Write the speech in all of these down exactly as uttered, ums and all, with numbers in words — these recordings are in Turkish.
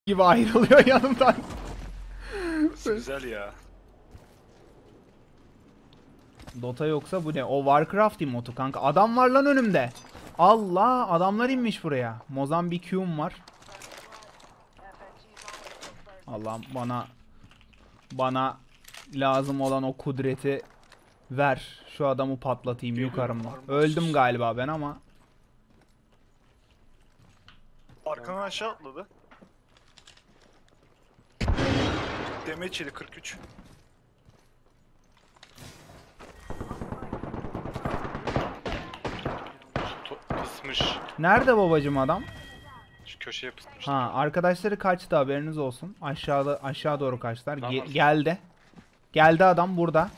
gibi ayrılıyor yanımdan. Güzel ya. Dota yoksa bu ne? O Warcraft emotu kanka. Adam var lan önümde. Allah, adamlar inmiş buraya. Mozambikiyum var. Allah'ım bana bana lazım olan o kudreti ver. Şu adamı patlatayım yukarımda. Öldüm galiba ben ama. Arkadan aşağı atladı. Demeçeli kırk üç. Pısmış. Nerede babacım adam? Şu köşeye pısmış. Ha, arkadaşları kaçtı, haberiniz olsun. Aşağıda aşağı doğru kaçtılar. Ge- Tamam. geldi. Geldi adam burada.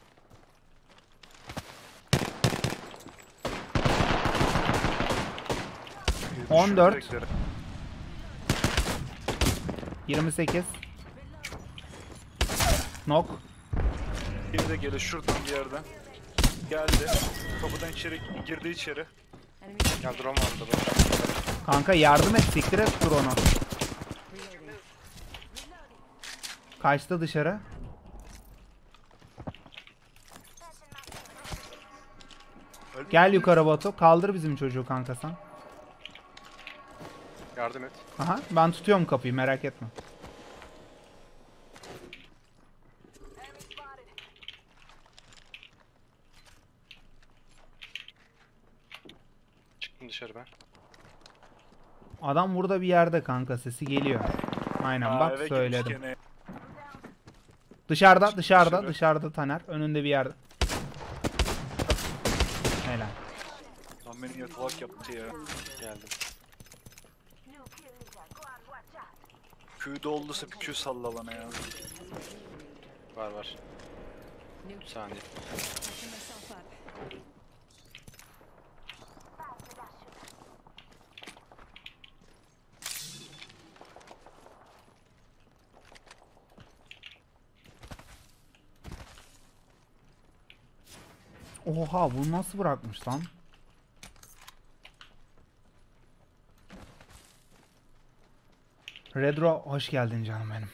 on dört. yirmi sekiz. Nok. Biri de gelir şuradan bir yerden. Geldi. Kapıdan içeri girdi içeri. Ya drone vardı bak. Kanka yardım et, siktir et dur onu. Kaçtı dışarı. Gel yukarı Batu. Kaldır bizim çocuğu kanka sen. Yardım et. Aha, ben tutuyorum kapıyı, merak etme. Çıktım dışarı ben. Adam burada bir yerde kanka, sesi geliyor. Aynen Aa, bak eve girmiş söyledim. gene. Dışarıda dışarıda dışarı. dışarıda Taner. Önünde bir yerde. Helal. Lan beni yatalak yaptı ya. Geldim. Q'da olduysa bir Q salla bana ya. Var var. Bir saniye. Oha, bunu nasıl bırakmış lan? Redro hoş geldin canım benim.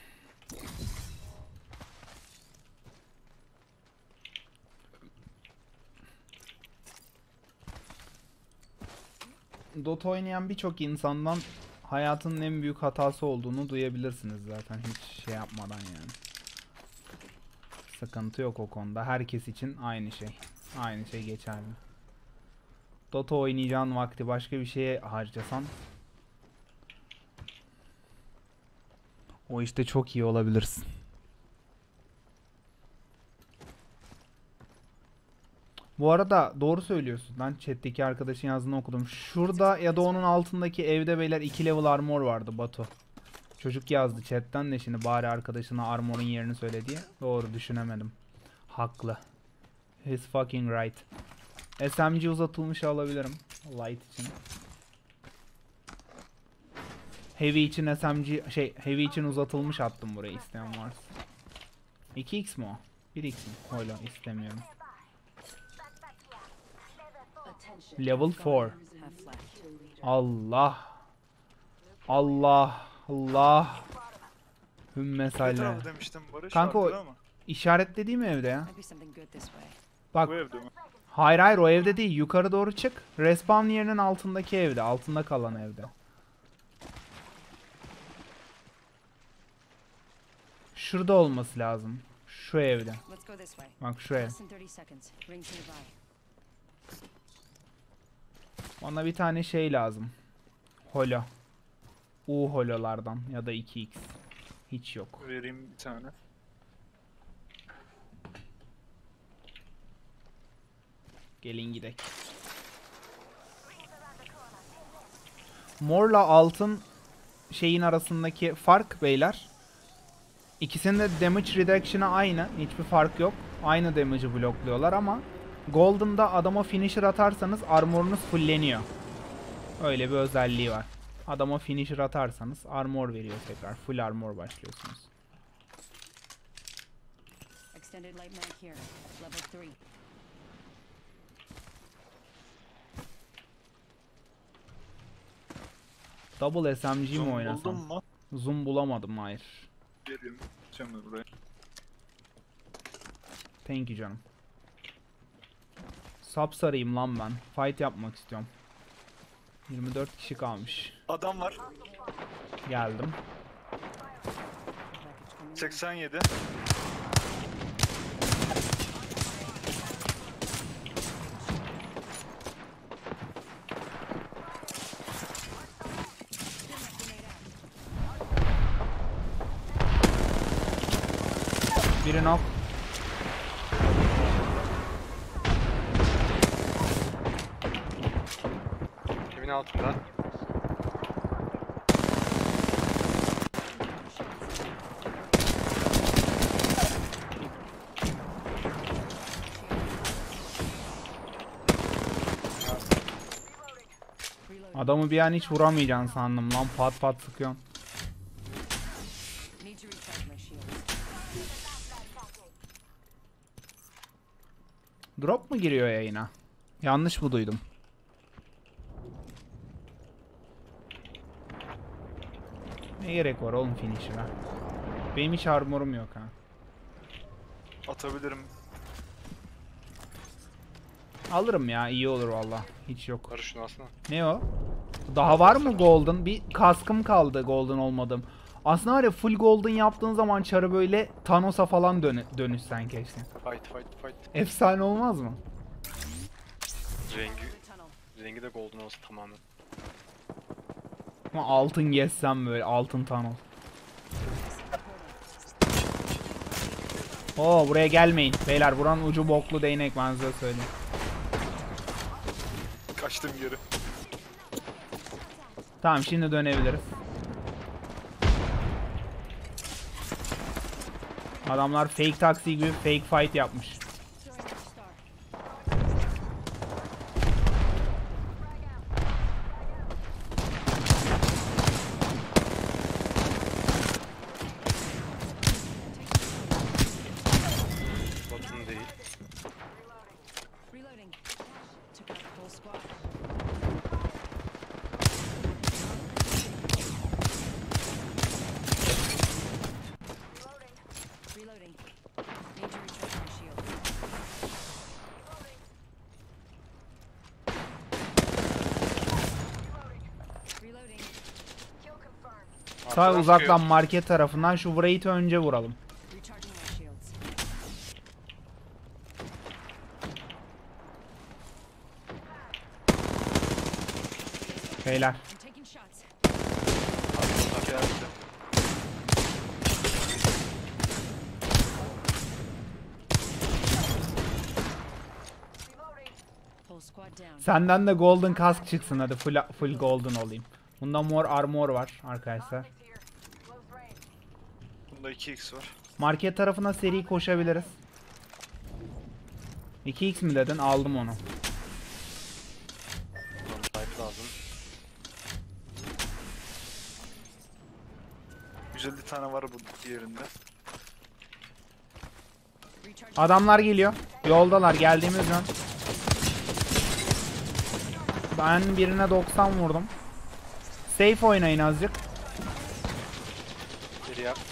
Dota oynayan birçok insandan hayatının en büyük hatası olduğunu duyabilirsiniz zaten, hiç şey yapmadan yani. Sıkıntı yok o konuda. Herkes için aynı şey. Aynı şey geçerli. Dota oynayacağın vakti başka bir şeye harcasan o işte çok iyi olabilirsin. Bu arada doğru söylüyorsun. Ben chat'teki arkadaşın yazdığını okudum. Şurada ya da onun altındaki evde beyler iki level armor vardı Batu. Çocuk yazdı chatten de, şimdi bari arkadaşına armor'un yerini söyle diye. Doğru, düşünemedim. Haklı. He's fucking right. S M G uzatılmış alabilirim. Light için. Heavy için S M G şey heavy için uzatılmış attım buraya, isteyen varsa. iki x mi o? bir x mi? Öyle istemiyorum. Level dört. Allah. Allah. Allah. Hümme Ne salle. tarafı demiştim Barış? Kanka o Arkada mı? işaretlediğim evde ya. Bak. Bu evde mi? Hayır hayır, o evde değil. Yukarı doğru çık. Respawn yerinin altındaki evde. Altında kalan evde. Şurada olması lazım. Şu evde. Bak şu ev. Bana bir tane şey lazım. Holo. U hololardan ya da iki x. Hiç yok. Vereyim bir tane. Gelin gidelim. Morla altın şeyin arasındaki fark beyler. İkisinin de damage reduction'ı aynı. Hiçbir fark yok. Aynı damage'ı blokluyorlar ama Golden'da adama finisher atarsanız armorunuz fulleniyor. Öyle bir özelliği var. Adama finisher atarsanız armor veriyor tekrar. Full armor başlıyorsunuz. Double S M G mi Zon oynasam? buldun mu? Zoom bulamadım, hayır. Geliyorum. Gideceğim buraya. Thank you canım. Sapsarıyım lan ben. Fight yapmak istiyorum. yirmi dört kişi kalmış. Adam var. Geldim. seksen yedi. Biri knock. Evin altında. Adamı bir an hiç vuramayacaksın sandım lan, pat pat sıkıyorsun. Need to recharge my shields. Drop mu giriyor yayına? Yanlış mı duydum? Ne gerek var oğlum finisher'a? Benim hiç armorum yok ha. Atabilirim. Alırım ya, iyi olur valla. Hiç yok. Barış şunu alsana. Ne o? Daha var mı golden? Bir kaskım kaldı golden olmadım. Aslında var ya, full golden yaptığın zaman çarı böyle Thanos'a falan dön dönüşsen keşke. Fight fight fight. Efsane olmaz mı? Rengi, Tunnel. rengi de golden olsun tamamen. Ama altın gezsem böyle, altın Thanos. Oo, buraya gelmeyin. Beyler, buranın ucu boklu değnek, ben size söyleyeyim. Kaçtım geri. Tamam, şimdi dönebiliriz. Adamlar fake taksi gibi fake fight yapmış. Throwing a star. Botun değil. Reloading. Took out the whole squad. Reloading. Need to recharge my shields. Reloading. Sağ Arkadan uzaktan sıkıyor. market tarafından şu Wraith'i önce vuralım. Recharging my shields. Beyler. I'm taking shots. Geldi. Whole squad down. Senden de golden kask çıksın, hadi full, full golden olayım. Bunda mor armor var arkadaşlar. Bunda iki x var. Market tarafına seri koşabiliriz. iki x mi dedin? Aldım onu. Fight lazım. yüz elli tane var bu diğerinde. Recharging. Adamlar geliyor. Yoldalar, geldiğimiz zaman. Ben birine doksan vurdum. Safe oynayın azıcık. Geri yap.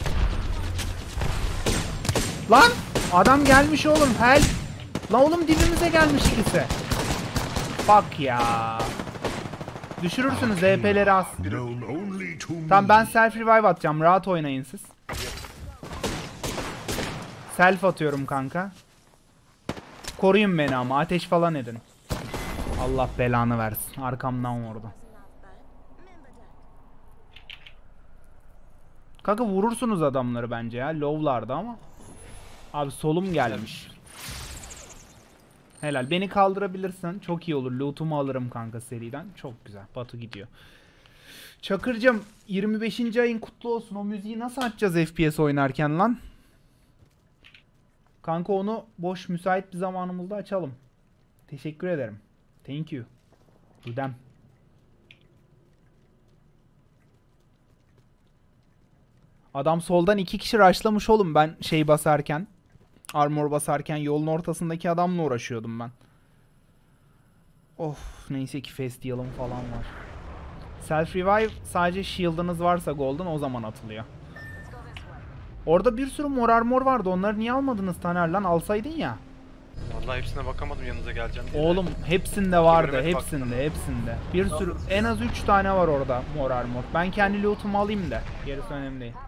Lan! Adam gelmiş oğlum, help! Lan oğlum, dibimize gelmiş ikisi. Bak ya. Düşürürsünüz E P'leri az. Known only to me. Tamam, ben self revive atacağım. Rahat oynayın siz. Self atıyorum kanka. Koruyun beni ama, ateş falan edin. Allah belanı versin. Arkamdan vurdu. Kanka vurursunuz adamları bence ya. Low'larda ama. Abi solum gelmiş. Helal. Beni kaldırabilirsin. Çok iyi olur. Loot'umu alırım kanka seriden. Çok güzel. Batu gidiyor. Çakır'cım, yirmi beşinci ayın kutlu olsun. O müziği nasıl açacağız F P S oynarken lan? Kanka onu boş müsait bir zamanımızda açalım. Teşekkür ederim. Thank you. Rüdem. Adam soldan iki kişi rushlamış oğlum, ben şey basarken. Armor basarken yolun ortasındaki adamla uğraşıyordum ben. Of, neyse ki festival'ım falan var. Self revive sadece shield'ınız varsa golden o zaman atılıyor. Orada bir sürü mor armor vardı. Onları niye almadınız Taner lan? Alsaydın ya. Vallahi hepsine bakamadım yanınıza geleceğim diye. Oğlum hepsinde vardı. Evet, Hepsinde, baktım. hepsinde. Bir sürü, en az üç tane var orada mor armor. Ben kendi lootumu alayım da. Gerisi önemli değil.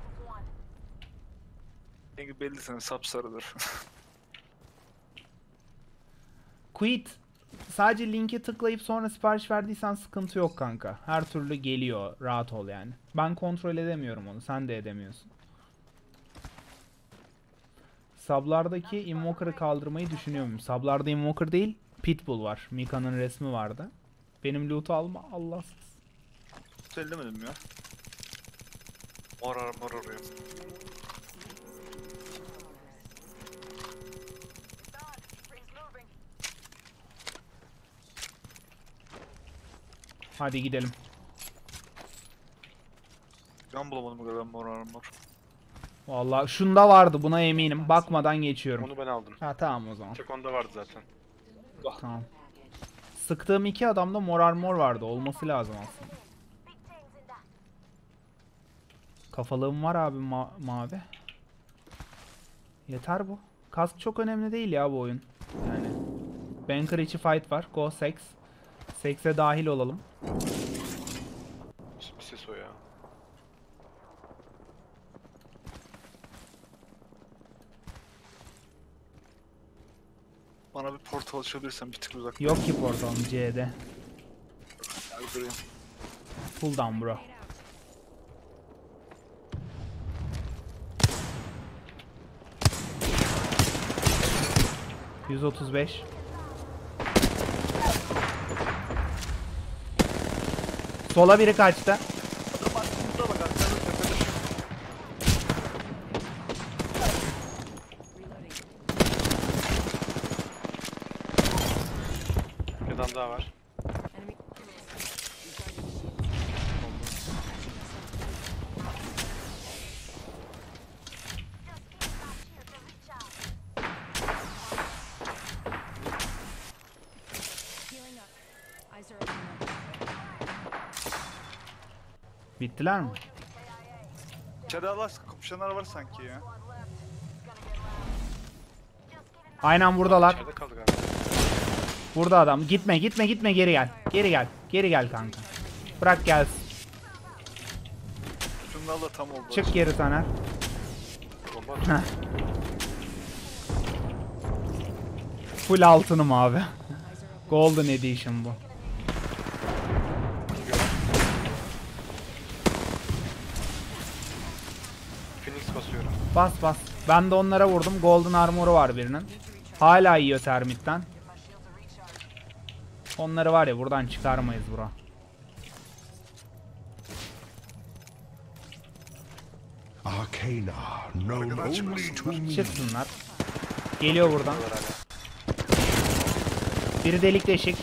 Rengi belli senin sapsarıdır. Quit. Sadece linke tıklayıp sonra sipariş verdiysen sıkıntı yok kanka. Her türlü geliyor. Rahat ol yani. Ben kontrol edemiyorum onu. Sen de edemiyorsun. Sub'lardaki Invoker'ı kaldırmayı düşünüyor muyum? Sub'larda Invoker değil, Pitbull var. Mika'nın resmi vardı. Benim loot'u alma Allahsız. Söylemedim ya. Mor armor arıyor. Hadi gidelim. Ben bulamadım bu kadar mor armor. Vallahi şunda vardı, buna eminim. Bakmadan geçiyorum. Onu ben aldım. Ha tamam o zaman. Tek onda vardı zaten. Tamam. Sıktığım iki adamda mor armor vardı. Olması lazım aslında. Kafalığım var abi ma mavi. Yeter bu. Kask çok önemli değil ya bu oyun. Yani. Banker içi fight var. Go sex. Sex'e dahil olalım. Bir ses o ya. Bana bir portal açabilirsen bir tık uzak. Yok ki portalım C'de. Gel durayım. Pull down bro. yüz otuz beş. Sola biri kaçtı. Adam aklımda bak arkadaşlar tepede şu. Bir adam daha var. Enemy. Healing up. Eyes are open up. Bittiler mi? İçeride Allah kapışanlar var sanki ya. Aynen buradalar. İçeride kaldı galiba. Burada adam. Gitme gitme gitme, geri gel. Geri gel. Geri gel kanka. Bırak gelsin. Şunlarla tam oldu. Çık geri Taner. Bomba atıyor. Heh. Full altınım abi. Golden Edition bu. Phoenix basıyorum. Bas bas. Ben de onlara vurdum. Golden armor'u var birinin. Hala yiyor termitten. Onları var ya buradan çıkarmayız bro. Arcana, known only to me. Çıksınlar. Geliyor buradan. Var hala. Biri delik deşik.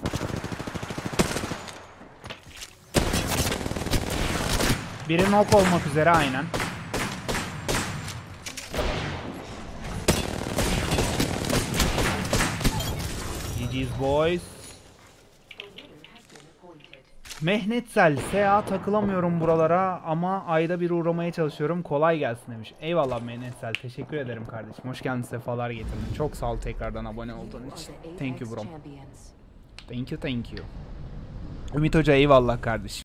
Biri knock olmak üzere aynen. G G's boys. Mehnetsel, S A takılamıyorum buralara ama ayda bir uğramaya çalışıyorum. Kolay gelsin demiş. Eyvallah Mehnetsel. Teşekkür ederim kardeşim. Hoş geldin, sefalar getirdin. Çok sağ ol tekrardan abone olduğun için. Thank you bro. Thank you, thank you. Ümit Hoca eyvallah kardeşim.